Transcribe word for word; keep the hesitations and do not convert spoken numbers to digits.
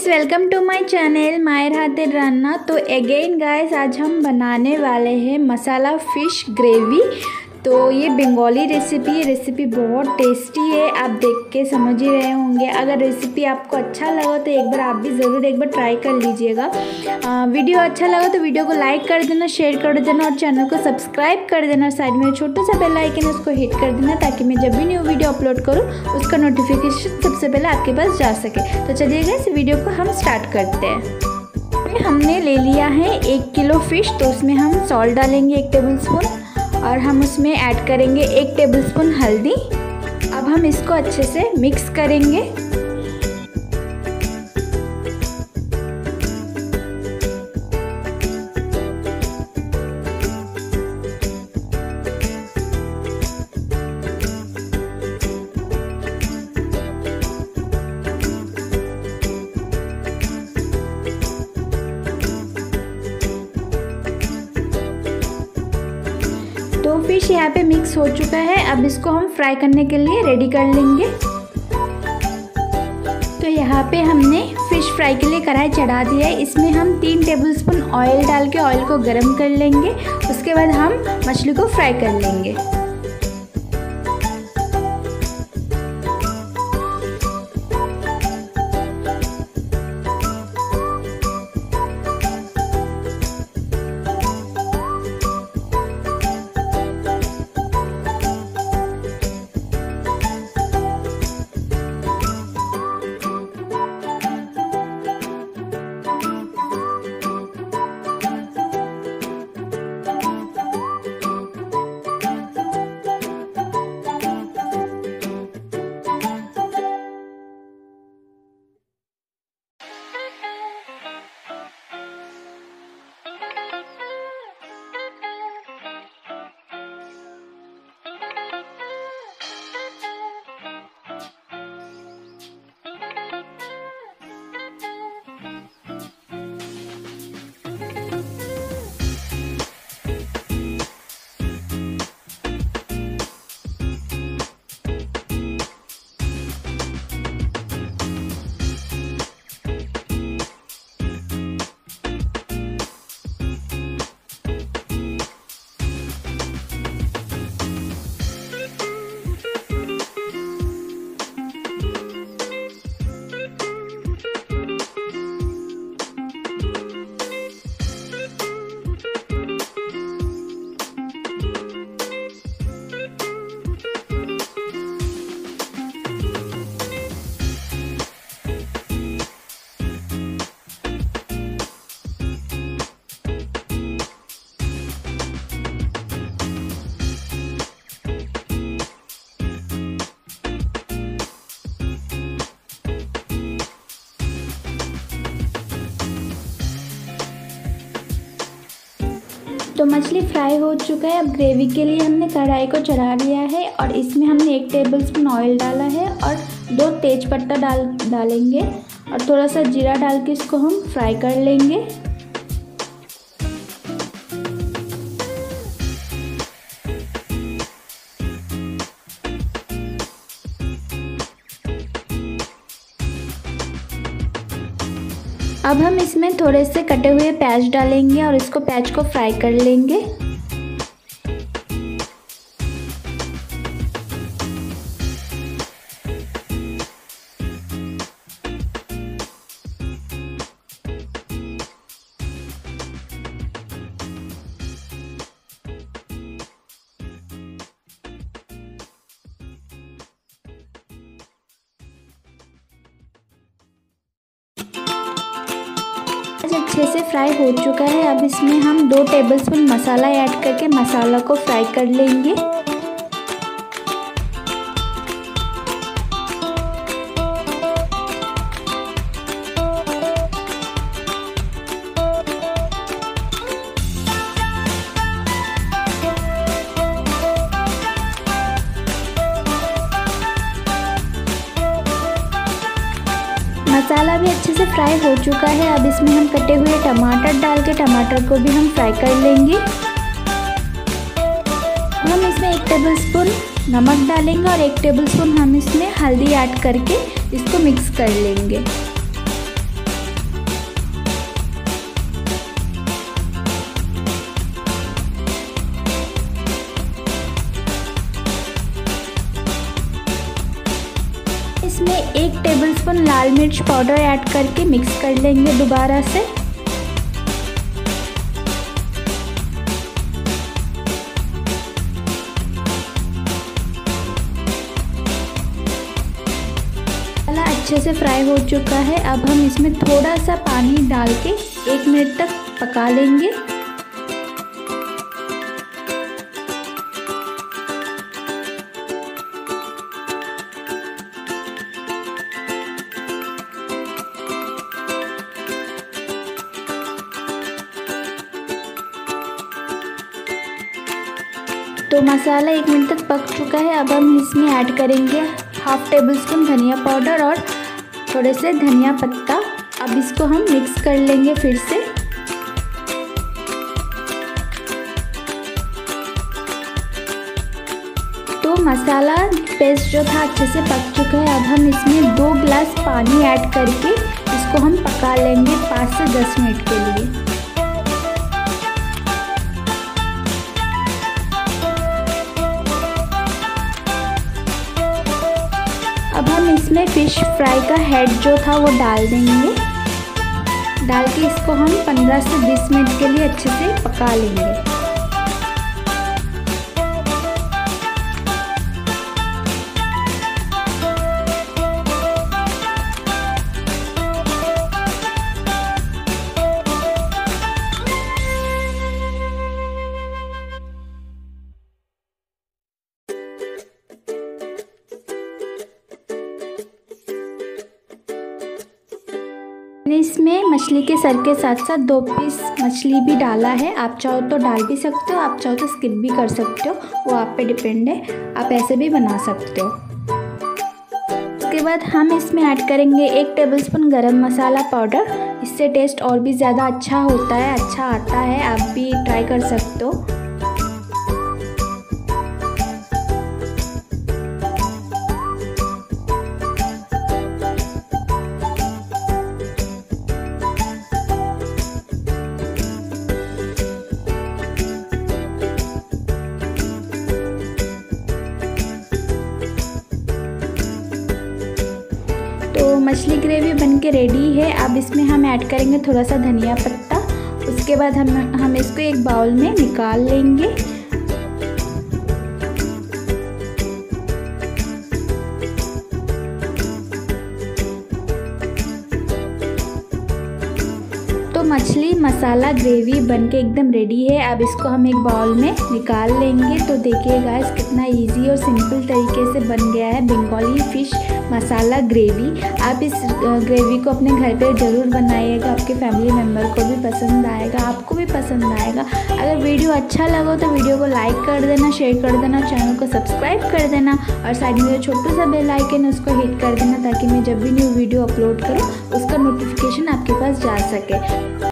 Guys, welcome to my channel Mayer Hather रान्ना। तो again guys, आज हम बनाने वाले हैं मसाला फ़िश ग्रेवी। तो ये बंगाली रेसिपी है। रेसिपी बहुत टेस्टी है, आप देख के समझ ही रहे होंगे। अगर रेसिपी आपको अच्छा लगा तो एक बार आप भी ज़रूर एक बार ट्राई कर लीजिएगा। वीडियो अच्छा लगा तो वीडियो को लाइक कर देना, शेयर कर देना और चैनल को सब्सक्राइब कर देना। साइड में छोटा सा बेल आइकन है, उसको हिट कर देना ताकि मैं जब भी न्यू वीडियो अपलोड करूँ उसका नोटिफिकेशन सबसे पहले आपके पास जा सके। तो चलिएगा इस वीडियो को हम स्टार्ट करते हैं। हमने ले लिया है एक किलो फ़िश, तो उसमें हम सॉल्ट डालेंगे एक टेबल स्पून और हम उसमें ऐड करेंगे एक टेबलस्पून हल्दी। अब हम इसको अच्छे से मिक्स करेंगे। तो फिश यहाँ पे मिक्स हो चुका है। अब इसको हम फ्राई करने के लिए रेडी कर लेंगे। तो यहाँ पे हमने फ़िश फ्राई के लिए कढ़ाई चढ़ा दिया है। इसमें हम तीन टेबलस्पून ऑयल डाल के ऑयल को गरम कर लेंगे। उसके बाद हम मछली को फ्राई कर लेंगे। तो मछली फ्राई हो चुका है। अब ग्रेवी के लिए हमने कढ़ाई को चढ़ा दिया है और इसमें हमने एक टेबलस्पून ऑयल डाला है और दो तेज पत्ता डाल डालेंगे और थोड़ा सा जीरा डाल के इसको हम फ्राई कर लेंगे। अब हम इसमें थोड़े से कटे हुए प्याज डालेंगे और इसको प्याज को फ्राई कर लेंगे। अच्छे से फ्राई हो चुका है। अब इसमें हम दो टेबलस्पून मसाला ऐड करके मसाला को फ्राई कर लेंगे। मसाला भी अच्छे से फ्राई हो चुका है। अब इसमें हम कटे हुए टमाटर डाल के टमाटर को भी हम फ्राई कर लेंगे। हम इसमें एक टेबलस्पून नमक डालेंगे और एक टेबलस्पून हम इसमें हल्दी ऐड करके इसको मिक्स कर लेंगे। टीस्पून लाल मिर्च पाउडर ऐड करके मिक्स कर लेंगे दोबारा से। मसाला अच्छे से फ्राई हो चुका है। अब हम इसमें थोड़ा सा पानी डाल के एक मिनट तक पका लेंगे। तो मसाला एक मिनट तक पक चुका है। अब हम इसमें ऐड करेंगे हाफ टेबल स्पून धनिया पाउडर और थोड़े से धनिया पत्ता। अब इसको हम मिक्स कर लेंगे फिर से। तो मसाला पेस्ट जो था अच्छे से पक चुका है। अब हम इसमें दो गिलास पानी ऐड करके इसको हम पका लेंगे पाँच से दस मिनट के लिए। अब हम इसमें फ़िश फ्राई का हेड जो था वो डाल देंगे। डाल के इसको हम पंद्रह से बीस मिनट के लिए अच्छे से पका लेंगे। मैंने इसमें मछली के सर के साथ साथ दो पीस मछली भी डाला है। आप चाहो तो डाल भी सकते हो, आप चाहो तो स्किप भी कर सकते हो, वो आप पे डिपेंड है। आप ऐसे भी बना सकते हो। उसके बाद हम इसमें ऐड करेंगे एक टेबलस्पून गरम मसाला पाउडर। इससे टेस्ट और भी ज़्यादा अच्छा होता है, अच्छा आता है। आप भी ट्राई कर सकते हो। तो मछली ग्रेवी बनके रेडी है। अब इसमें हम ऐड करेंगे थोड़ा सा धनिया पत्ता। उसके बाद हम हम इसको एक बाउल में निकाल लेंगे। तो मछली मसाला ग्रेवी बनके एकदम रेडी है। अब इसको हम एक बाउल में निकाल लेंगे। तो देखिए गाइस कितना इजी और सिंपल तरीके से बन गया है बंगाली फ़िश मसाला ग्रेवी। आप इस ग्रेवी को अपने घर पे ज़रूर बनाइएगा। आपके फैमिली मेम्बर को भी पसंद आएगा, आपको भी पसंद आएगा। अगर वीडियो अच्छा लगा तो वीडियो को लाइक कर देना, शेयर कर देना, चैनल को सब्सक्राइब कर देना और साइड में जो छोटा सा बेल आइकन है उसको हिट कर देना ताकि मैं जब भी न्यू वीडियो अपलोड करूँ उसका नोटिफिकेशन आपके पास जा सके।